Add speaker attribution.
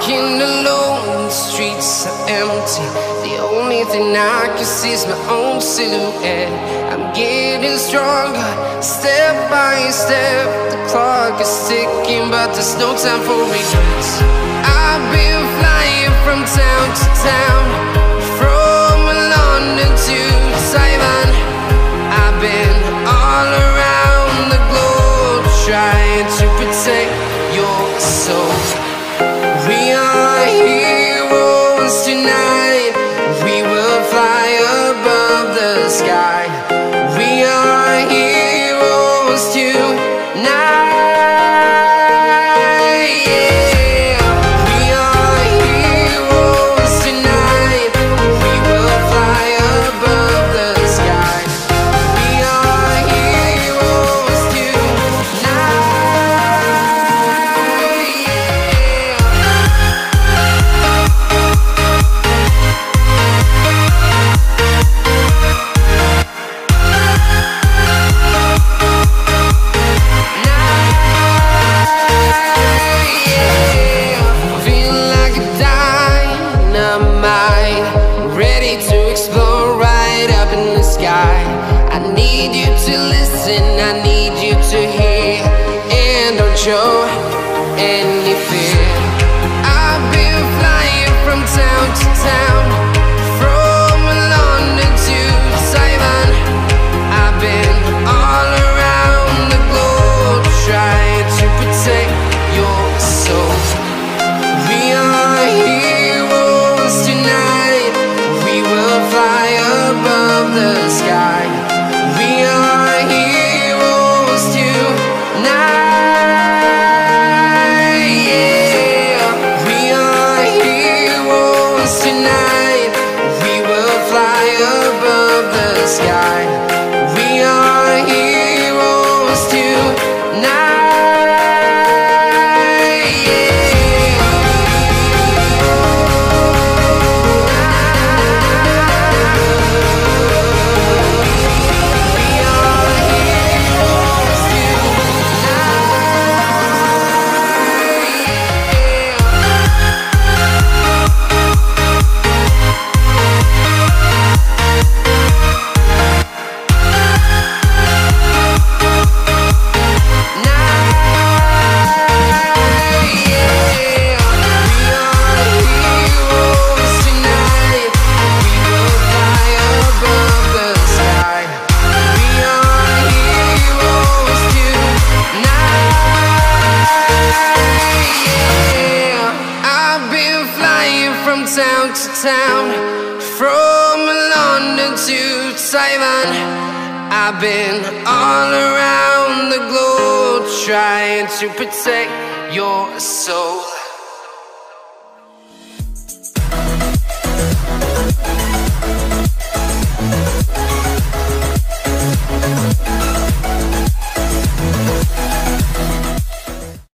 Speaker 1: walking alone, the streets are empty. The only thing I can see is my own silhouette. I'm getting stronger, step by step. The clock is ticking, but there's no time for regrets. I've been flying from town to town, from London to Taiwan. I've been all around the globe, trying to protect your soul. We are heroes tonight. We will fly above the sky. We are heroes tonight. Yeah. We are heroes tonight. We will fly above the sky. We are heroes tonight. I need you to listen, I need you to hear, and don't show any fear. I've been flying from town to town, from London to Taiwan. I've been all around the globe, trying to protect your soul. We are heroes tonight. We will fly above the sky. We are heroes tonight. Yeah. We are heroes tonight. We will fly above the sky. We are heroes tonight. From town to town, from London to Taiwan. I've been all around the globe, trying to protect your soul.